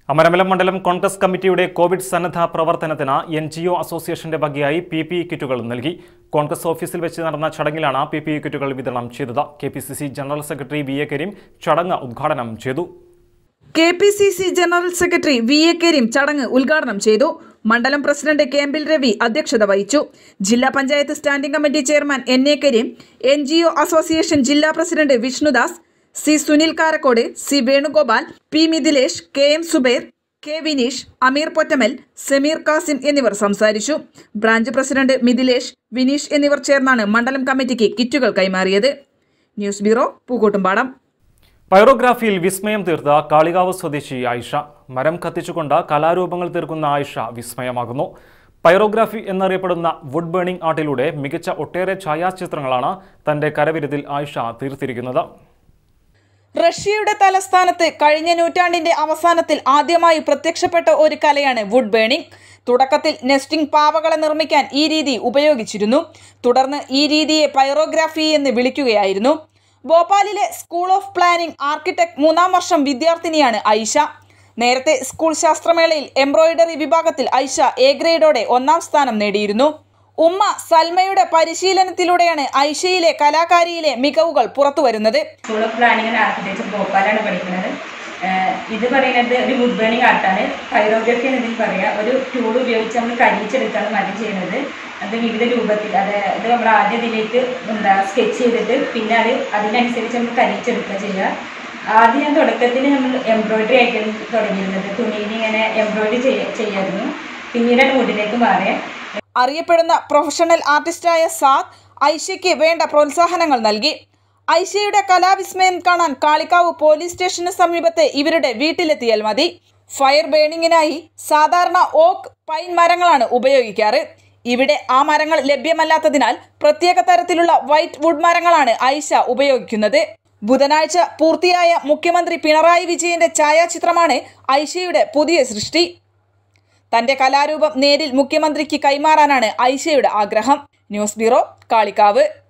അമരമലം മണ്ഡലം കോൺഗ്രസ് കമ്മിറ്റിയുടെ കോവിഡ് സന്നദ്ധ പ്രവർത്തനത്തിന് NGO അസോസിയേഷന്റെ വകയായി PPE കിറ്റുകൾ നൽകി. കോൺഗ്രസ് ഓഫീസിൽ വെച്ച് നടന്ന ചടങ്ങിലാണ് PPE കിറ്റുകൾ വിതരണം ചെയ്തത്. KPCC general secretary VA Kareem ചടങ്ങ് ഉദ്ഘാടനം ചെയ്തു. KPCC general secretary VA Kareem ചടങ്ങ് ഉദ്ഘാടനം ചെയ്തു. മണ്ഡലം പ്രസിഡന്റ് കേമ്പിൽ രവി അധ്യക്ഷത വഹിച്ചു. ജില്ലാ panchayat standing committee chairman NA Kareem, NGO association ജില്ലാ president Vishnudas, C Sunil Karakkode, C Venugopal, P Mithilesh, KM Zubair, K Vineesh, Ameer Pottamal, Sameer Kasim എന്നിവർ സംസാരിച്ചു. ബ്രാഞ്ച് പ്രസിഡന്റ് മിഥിലേഷ്, വിനീഷ് എന്നിവർ ചേർന്നാണ് മണ്ഡലം കമ്മിറ്റിക്ക് കിറ്റുകൾ കൈമാറിയത്. News bureau, Pookkottumpadam. പൈറോഗ്രാഫിയിൽ വിസ്മയം തീർത്ത കാളികാവ് സ്വദേശി ആയിഷ. മരം കത്തിച്ചുകൊണ്ട് കലാരൂപങ്ങൾ തീർക്കുന്ന ആയിഷ വിസ്മയമാകുന്നു. പൈറോഗ്രാഫി എന്നറിയപ്പെടുന്ന വുഡ് ബേണിംഗ് ആർട്ടിലൂടെ മികച്ച ഒട്ടേറെ ഛായാചിത്രങ്ങളാണ് തന്റെ കരവിരുതിൽ ആയിഷ തീർത്തിരിക്കുന്നത്. റഷ്യയുടെ തലസ്ഥാനത്ത് കഴിഞ്ഞ നൂറ്റാണ്ടിന്റെ അവസാനത്തിൽ ആദ്യമായി പ്രത്യക്ഷപ്പെട്ട ഒരു കലയാണ് വുഡ് ബേണിംഗ്. തുടക്കത്തിൽ നെസ്റ്റിംഗ് പാവകളെ നിർമ്മിക്കാൻ ഈ രീതി ഉപയോഗിച്ചിരുന്നു. തുടർന്ന് ഈ രീതിയെ പൈറോഗ്രാഫി എന്ന് വിളിക്കുകയായിരുന്നു. ഭോപ്പാലിലെ സ്കൂൾ ഓഫ് പ്ലാനിംഗ് ആർക്കിടെക്ട് 3ാം വർഷം വിദ്യാർത്ഥിനിയാണ് ഐഷ. നേരത്തെ സ്കൂൾ ശാസ്ത്രമേളയിൽ എംബ്രോയിഡറി വിഭാഗത്തിൽ ഐഷ A ഗ്രേഡോടെ 1ാം സ്ഥാനം നേടിയിരുന്നു. ഉമ്മ സൽമയുടെ പരിശീലനത്തിലൂടെയാണ് ഐഷയിലെ കലാകാരിയിലെ മികവുകൾ പുറത്തു വരുന്നത്. School of planning and architecture ഭോപ്പാലാണ് പഠിക്കുന്നത്. ഇത് പറയുന്നത് ഒരു വുഡ് ബേണിംഗ് ആർട്ടാണ്. പൈറോഗ്രഫി എന്നതിൽ പറയാം. ഒരു ടൂൾ ഉപയോഗിച്ച് നമ്മൾ കരിച്ചെടുക്കാണ് മരം ചെയ്യുന്നത്. അത് വിവിധ രൂപത്തിൽ, അതായത് നമ്മൾ ആദ്യം ഇതിലേക്ക് സ്കെച്ച് ചെയ്തിട്ട് പിന്നെ അതിനനുസരിച്ച് നമ്മൾ കരിച്ചെടുക്കുക ചെയ്യുക. ആദ്യം ഞാൻ തുടക്കത്തിൽ നമ്മൾ എംബ്രോയിഡറി ആയിട്ടാണ് തുടങ്ങിയിരുന്നത്. തുണിയിൽ ഇങ്ങനെ എംബ്രോയിഡറി ചെയ്യായിരുന്നു. പിന്നീടാണ് വുഡിലേക്ക് മാറിയത്. അറിയപ്പെടുന്ന പ്രൊഫഷണൽ ആർട്ടിസ്റ്റായ സാദ് ഐഷയ്ക്ക് വേണ്ട പ്രോത്സാഹനങ്ങൾ നൽകി. ഐഷയുടെ കലാവിസ്മയം കാണാൻ കാളികാവ് പോലീസ് സ്റ്റേഷന് സമീപത്തെ ഇവരുടെ വീട്ടിലെത്തിയാൽ മതി. ഫയർ ബേണിങ്ങിനായി സാധാരണ ഓക്ക്, പൈൻ മരങ്ങളാണ് ഉപയോഗിക്കാറ്. ഇവിടെ ആ മരങ്ങൾ ലഭ്യമല്ലാത്തതിനാൽ പ്രത്യേക തരത്തിലുള്ള വൈറ്റ് വുഡ് മരങ്ങളാണ് ഐഷ ഉപയോഗിക്കുന്നത്. ബുധനാഴ്ച പൂർത്തിയായ മുഖ്യമന്ത്രി പിണറായി വിജയന്റെ ഛായാചിത്രമാണ് ഐഷയുടെ പുതിയ സൃഷ്ടി. തന്റെ കലാരൂപം നേരിൽ മുഖ്യമന്ത്രിക്ക് കൈമാറാനാണ് ഐഷയുടെ ആഗ്രഹം. News bureau, Kalikavu.